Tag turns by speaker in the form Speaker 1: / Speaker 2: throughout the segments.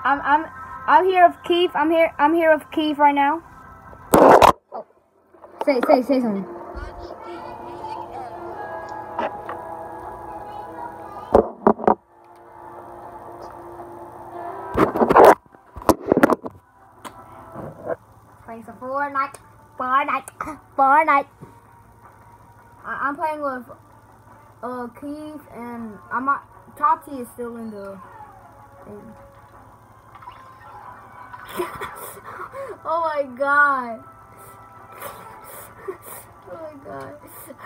Speaker 1: I'm here with Keith. I'm here with Keith right now. Oh. Say something. Playing some Fortnite. I'm playing with Keith, and Tati is still in the thing. Oh my god. Oh my god.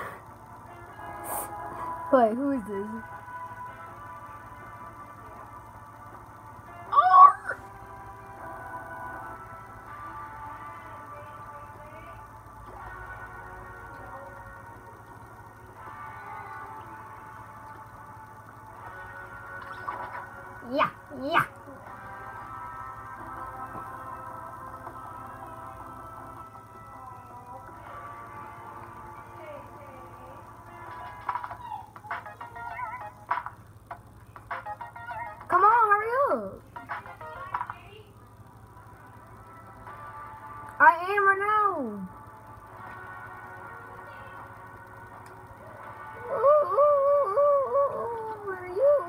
Speaker 1: Wait, who is this? Yeah. Come on, hurry up. I am right now. Where are you?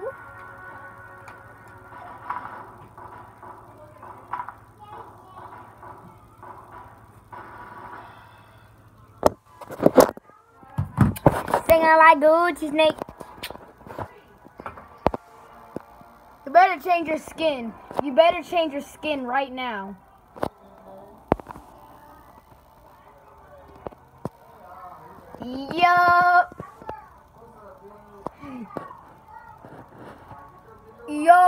Speaker 1: Singing like Gucci Snake. You better change your skin. You better change your skin right now. Yup. Yo.